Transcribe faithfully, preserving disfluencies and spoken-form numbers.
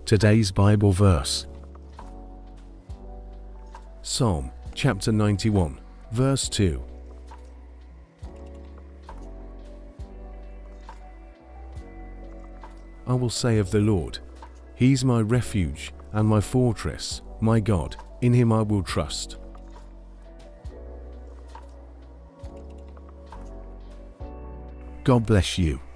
Today's Bible verse. Psalm chapter ninety-one, verse two. I will say of the Lord, He's my refuge and my fortress, my God, in Him I will trust. God bless you.